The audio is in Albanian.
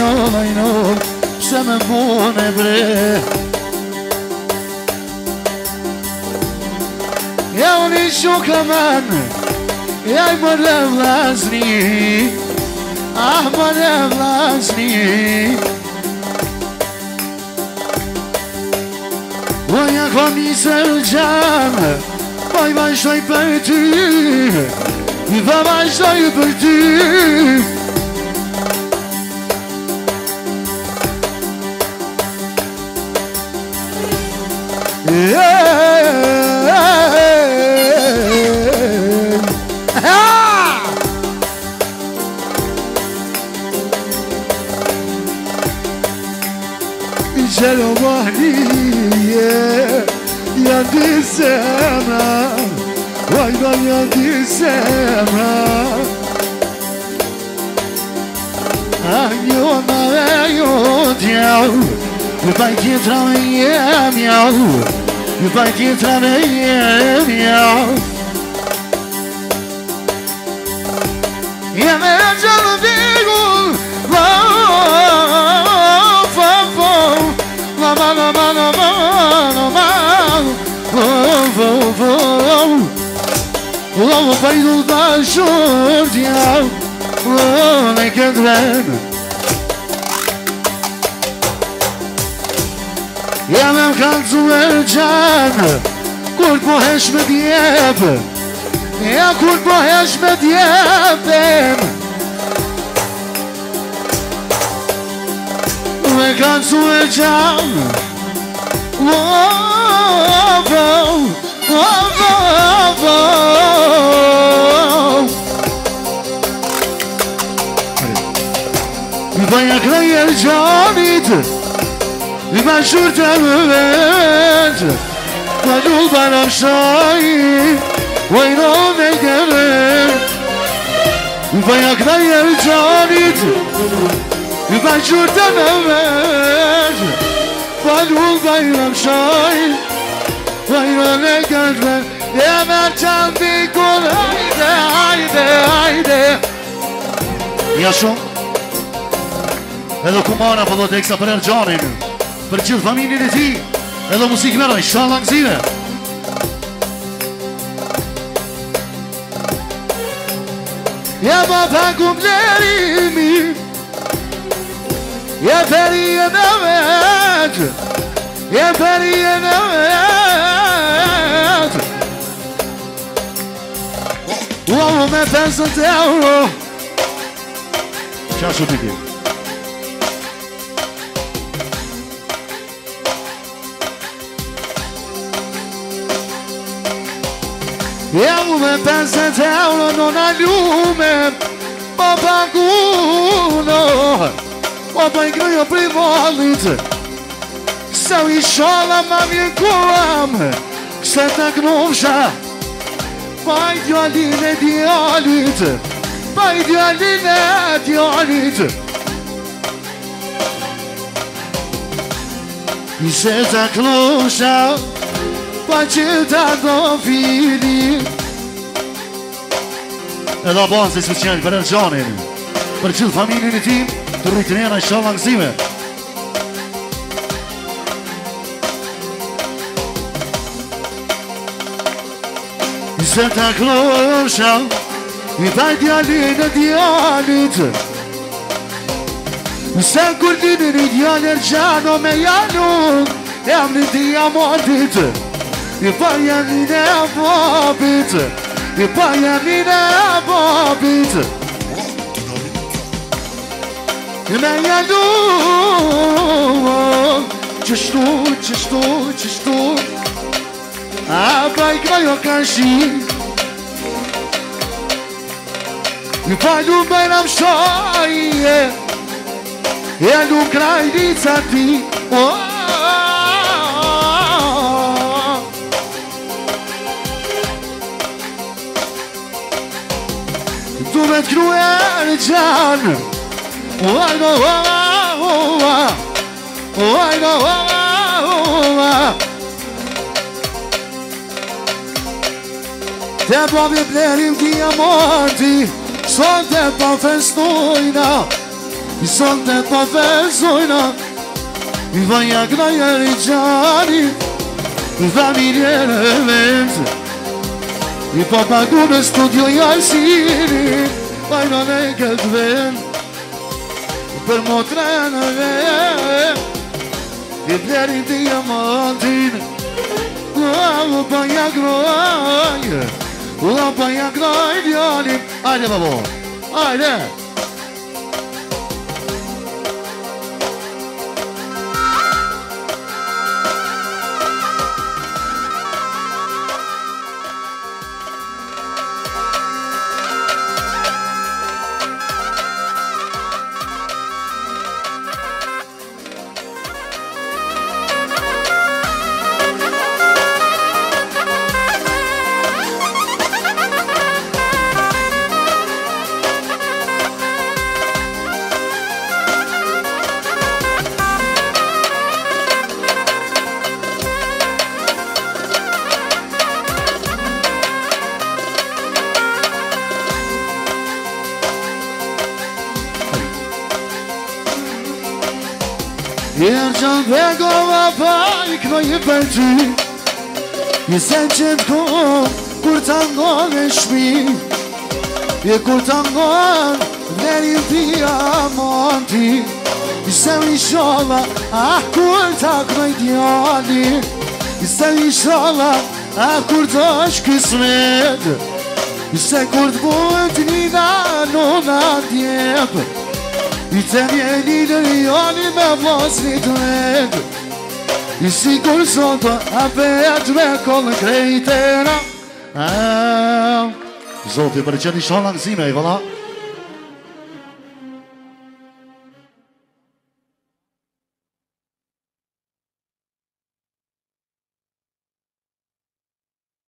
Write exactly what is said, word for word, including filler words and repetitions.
lajno, lajno, se me bune bre. Ja oni shuka man, ja i mërë vlazni, ah mërë vlazni. Voja kom nisër gjanë, vaj vazhdoj për ty, va vazhdoj për ty. Gjelo mahliye yandı sana, vay vay yandı sana. Ay ona ve yodiao, vai que traem miau, vai que traem miau. Ya me canım digo, oh, vai do da jordia, oh, nem que drama. Ya me canto ercan, corpo resme diab, ya corpo resme diab. Me canto ercan, oh, oh, oh, oh, oh. Vai a creia janit, vai jurtar ment, vai no banamshai, vai no negere. Vai a creia janit, vai jurtar ment, vai no banamshai, vai no negere. Ya mercan bir kul, haydi haydi haydi. Yaşo. Edhe kumana po do të eksa për Erxhanin, për gjithë familjen e tij, edhe muzikë meroj, inshallah gëzime. Ja baba kumlerimi, ja peri e në vetë, ja peri e në vetë. Uomo me pesët euro, qa shumë t'i Eu me pesët euro non a lume, po paguno, po pa i grëjo privalit, se u i shala ma vjen kuram, se të knufsha, pa i djallin e djallit, pa i djallin e djallit. Se të knufsha, pa qëta do fili. Edhe abanzi special për Erxhanin, për gjithë familjen e tim, të rritinera inshallah gëzime. Se ta klosha, i taj djallin e djallit, se kur dinin i djall Erxhano me jalun, jam një diamantit. I pa jamin e babit, i pa jamin e babit. Me jalun, qështu, qështu, qështu, a pa i krajo kashi. I pa lu bajram shaje, e lu krajnica ti, tu me t'kru e gjanë, ojno, ojno, ojno, ojno. Te babi blerim diamanti, sot e pa festojna, I sonte të fesojna I vaja graja rinjani I familjere vend I po pagu në studio jasini Vajna në këtë vend Për motrenëve I blerin diamantin U paja graj U paja graj djanin Ajde babo, ajde Jergjan vegova pa I knoj për ty I sen që të kohë Kur të ngon e shpi I kur të ngon Verin diamanti I se u isholla Ah kur të knoj djali I se u isholla Ah kur të është kësmet I se kur të bujt Nina nona djep I të mjeni në joni me vos një të rend I si kur sotë a pet me kollë krejtera Zoti për që një shonë langëzime i vëlla